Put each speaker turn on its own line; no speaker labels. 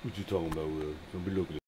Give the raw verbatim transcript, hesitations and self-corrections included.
What you talking about, Will? Don't be looking